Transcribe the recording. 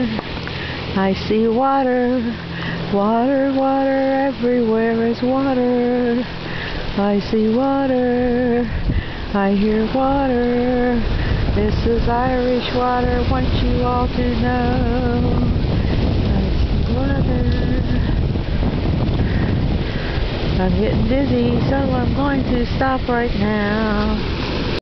I see water, water, water, everywhere is water. I see water, I hear water. This is Irish water, want you all to know. I see water. I'm getting dizzy, so I'm going to stop right now.